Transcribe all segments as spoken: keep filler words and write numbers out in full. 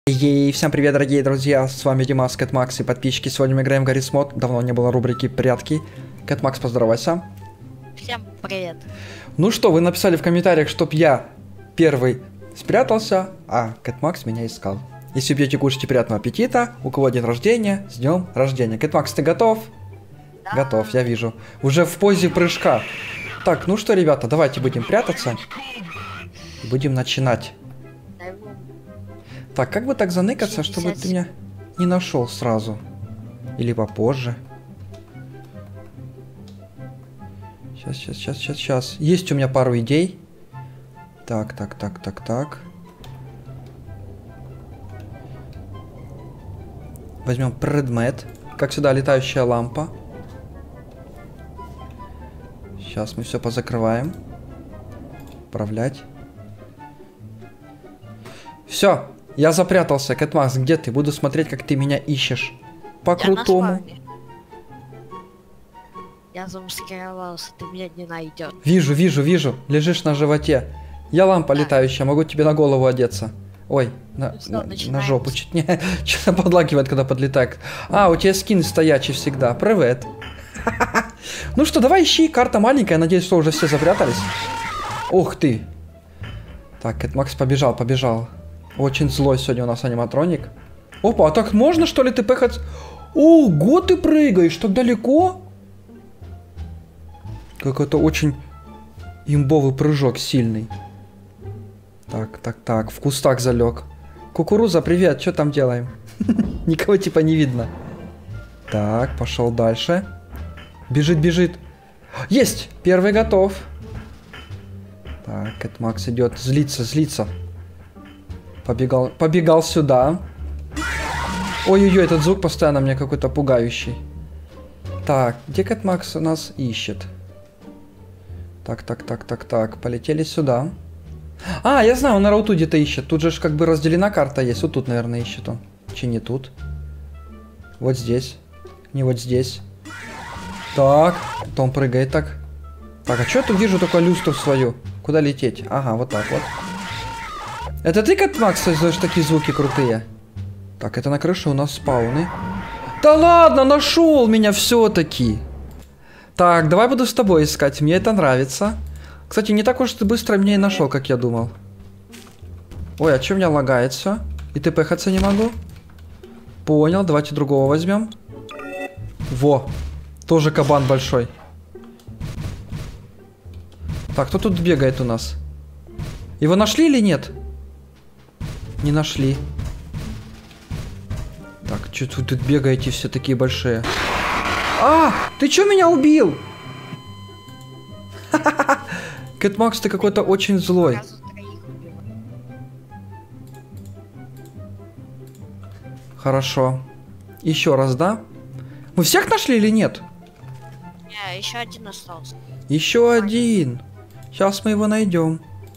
Ей, всем привет, дорогие друзья, с вами Димас, Кэтмакс и подписчики. Сегодня мы играем в Гаррис Мод. Давно не было рубрики «Прятки». Кэтмакс, поздоровайся. Всем привет. Ну что, вы написали в комментариях, чтоб я первый спрятался, а Кэтмакс меня искал. Если пьете, кушайте, приятного аппетита. У кого день рождения, с днем рождения. Кэтмакс, ты готов? Да. Готов, я вижу. Уже в позе прыжка. Так, ну что, ребята, давайте будем прятаться. Будем начинать. Так, как бы так заныкаться, чтобы ты меня не нашел сразу? Или попозже? Сейчас, сейчас, сейчас, сейчас, сейчас. Есть у меня пару идей. Так, так, так, так, так. Возьмем предмет. Как сюда летающая лампа. Сейчас мы все позакрываем. Управлять. Все. Я запрятался, Кэтмакс, где ты? Буду смотреть, как ты меня ищешь. По-крутому. Я замаскировался, ты меня не найдешь. Вижу, вижу, вижу. Лежишь на животе. Я лампа да. летающая, могу тебе на голову одеться. Ой, на, ну, на, на жопу чуть не... Что-то подлагивает, когда подлетает. А, у тебя скин стоячий всегда. Привет. Ну что, давай ищи. Карта маленькая, надеюсь, что уже все запрятались. Ух ты. Так, Кэтмакс побежал, побежал. Очень злой сегодня у нас аниматроник. Опа, а так можно, что ли, ты пехать? Ого, ты прыгаешь так далеко? Как это очень имбовый прыжок, сильный. Так, так, так, в кустах залег. Кукуруза, привет, что там делаем? Никого типа не видно. Так, пошел дальше. Бежит, бежит. Есть, первый готов. Так, Кэтмакс идет, злится, злится. Побегал, побегал сюда. Ой-ой-ой, этот звук постоянно мне какой-то пугающий. Так, где Кэтмакс у нас ищет? Так, так, так, так, так, полетели сюда. А, я знаю, он на рауту где-то ищет. Тут же как бы разделена карта есть. Вот тут, наверное, ищет он. Че не тут? Вот здесь. Не вот здесь. Так, то он прыгает так. Так, а что я тут вижу только люстру свою? Куда лететь? Ага, вот так вот. Это ты, Кэтмакс, создаешь такие звуки крутые? Так, это на крыше у нас спауны. Да ладно, нашел меня все-таки. Так, давай буду с тобой искать. Мне это нравится. Кстати, не так уж ты быстро меня и нашел, как я думал. Ой, а что у меня лагает все? И ты пехаться не могу? Понял, давайте другого возьмем. Во, тоже кабан большой. Так, кто тут бегает у нас? Его нашли или нет? Не нашли. Так, что вы тут бегаете все такие большие? А, ты что меня убил? Кэтмакс, ты какой-то очень злой. Хорошо. Еще раз, да? Мы всех нашли или нет? Не, еще один остался. Еще один. Сейчас мы его найдем.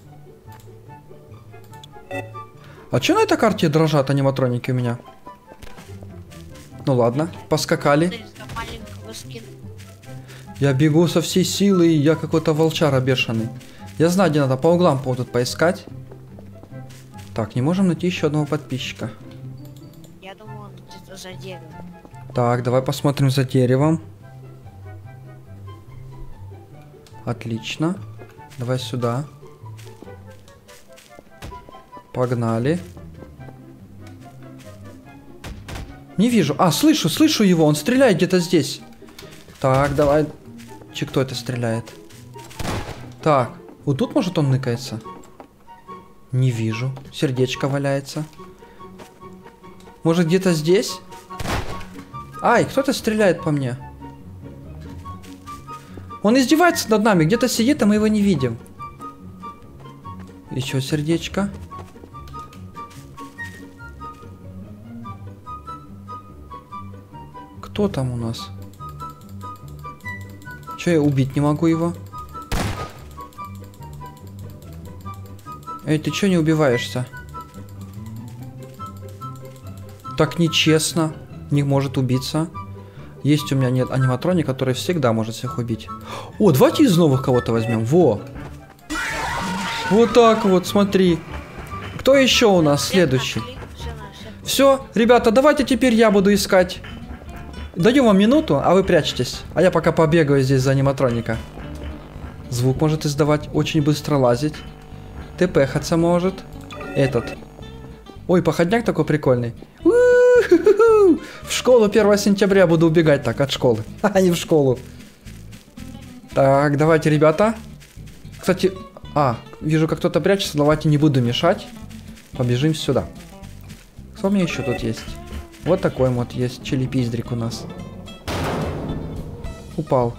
А что на этой карте дрожат аниматроники у меня? Ну ладно, поскакали. Я бегу со всей силы, и я какой-то волчара бешеный. Я знаю, где надо по углам тут поискать. Так, не можем найти еще одного подписчика. Я думаю, он где-то за деревом. Так, давай посмотрим за деревом. Отлично. Давай сюда. Погнали. Не вижу. А, слышу, слышу его. Он стреляет где-то здесь. Так, давай. Че, кто это стреляет? Так, вот тут, может, он ныкается? Не вижу. Сердечко валяется. Может, где-то здесь? Ай, кто-то стреляет по мне. Он издевается над нами. Где-то сидит, а мы его не видим. Еще сердечко. Кто там у нас? Че, я убить не могу его? Эй, ты че не убиваешься? Так нечестно. Не может убиться. Есть у меня нет аниматроник, который всегда может всех убить. О, давайте из новых кого-то возьмем. Во. Вот так вот, смотри. Кто еще у нас следующий? Все, ребята, давайте теперь я буду искать. Даю вам минуту, а вы прячетесь. А я пока побегаю здесь за аниматроника. Звук может издавать, очень быстро лазить. ТПхаться может. Этот. Ой, походняк такой прикольный. У-ху-ху-ху. В школу первого сентября буду убегать так от школы. А не в школу. Так, давайте, ребята. Кстати, а, вижу, как кто-то прячется. Давайте не буду мешать. Побежим сюда. Что у меня еще тут есть? Вот такой вот есть чили-пиздрик у нас. Упал.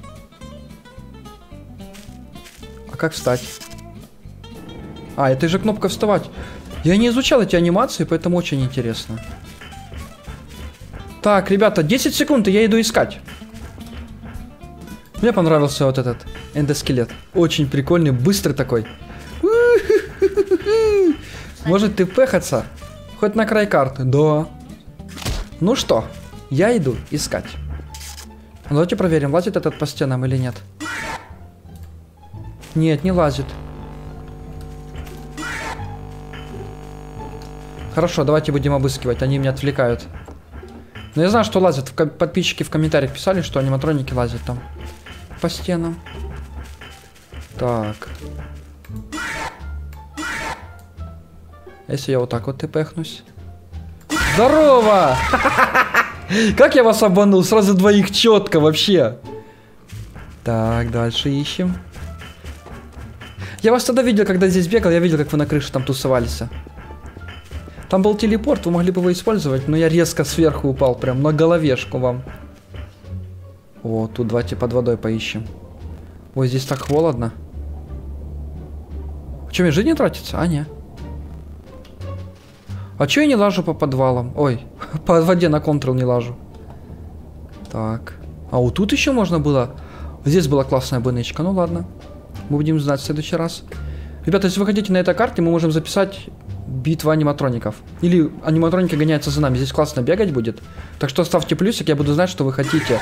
А как встать? А, это же кнопка вставать. Я не изучал эти анимации, поэтому очень интересно. Так, ребята, десять секунд, и я иду искать. Мне понравился вот этот эндоскелет. Очень прикольный, быстрый такой. Может ты пехаться? Хоть на край карты. Да. Ну что, я иду искать. Давайте проверим, лазит этот по стенам или нет. Нет, не лазит. Хорошо, давайте будем обыскивать, они меня отвлекают. Но я знаю, что лазят. Подписчики в комментариях писали, что аниматроники лазят там по стенам. Так. Если я вот так вот тпхнусь. Здорово! Как я вас обманул? Сразу двоих четко вообще. Так, дальше ищем. Я вас тогда видел, когда здесь бегал. Я видел, как вы на крыше там тусовались. Там был телепорт, вы могли бы его использовать, но я резко сверху упал, прям на головешку вам. О, тут давайте под водой поищем. Ой, здесь так холодно. Что, мне жизнь не тратится? А, не. А чё я не лажу по подвалам? Ой, по воде на контрол не лажу. Так. А вот тут еще можно было. Здесь была классная бынычка. Ну ладно. Мы будем знать в следующий раз. Ребята, если вы хотите на этой карте, мы можем записать битва аниматроников. Или аниматроники гоняются за нами. Здесь классно бегать будет. Так что ставьте плюсик, я буду знать, что вы хотите.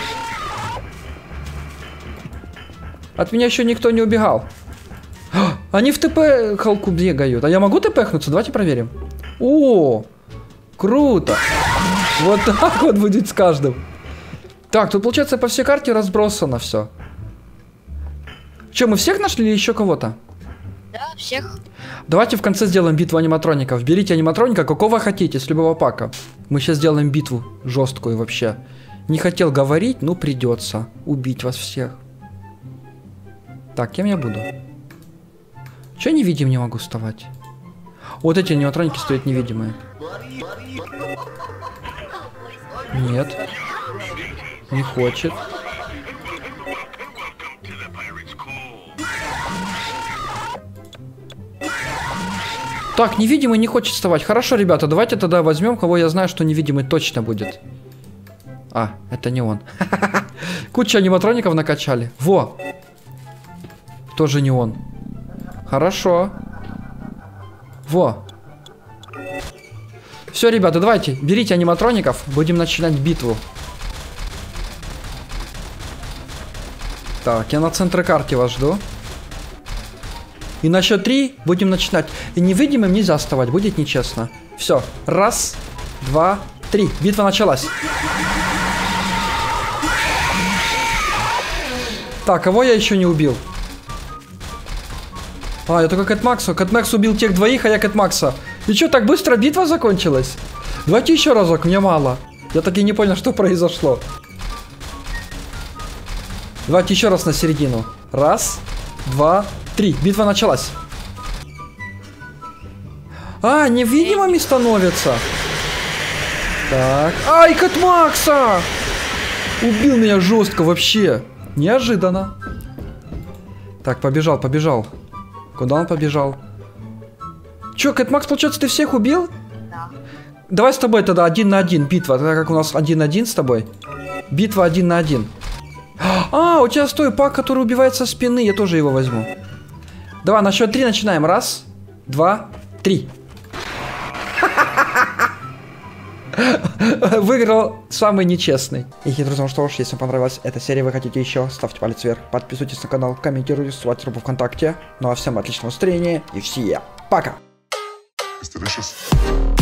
От меня еще никто не убегал. Они в ТП халку бегают. А я могу ТПхнуться? Давайте проверим. О, круто. Вот так вот будет с каждым. Так, тут получается по всей карте разбросано все. Че, мы всех нашли или еще кого-то? Да, всех. Давайте в конце сделаем битву аниматроников. Берите аниматроника, какого хотите, с любого пака. Мы сейчас сделаем битву жесткую вообще. Не хотел говорить, но придется убить вас всех. Так, кем я буду? Че невидим не могу вставать? Вот эти аниматроники стоят невидимые. Нет. Не хочет. Так, невидимый не хочет вставать. Хорошо, ребята, давайте тогда возьмем, кого я знаю, что невидимый точно будет. А, это не он. Куча аниматроников накачали. Во! Тоже не он. Хорошо. Во. Все, ребята, давайте, берите аниматроников. Будем начинать битву. Так, я на центре карты вас жду. И на счет три будем начинать. И невидимым нельзя вставать, будет нечестно. Все, раз, два, три. Битва началась. Так, кого я еще не убил? А, я только Кэтмакса. Кэтмакс убил тех двоих, а я Кэтмакса. И что, так быстро битва закончилась? Давайте еще разок, мне мало. Я так и не понял, что произошло. Давайте еще раз на середину. Раз, два, три. Битва началась. А, невидимыми становятся. Так. Ай, Кэтмакса! Убил меня жестко вообще. Неожиданно. Так, побежал, побежал. Куда он побежал? Че, Кэтмакс, получается, ты всех убил? Да. Давай с тобой тогда один на один битва. Так как у нас один на один с тобой. Битва один на один. А, у тебя стой пак, который убивает со спины. Я тоже его возьму. Давай, на счет три начинаем. Раз, два, три. Выиграл самый нечестный. И, друзья, что ж, если вам понравилась эта серия, вы хотите еще, ставьте палец вверх, подписывайтесь на канал, комментируйте, ссылайте группу ВКонтакте. Ну а всем отличного настроения и всем пока!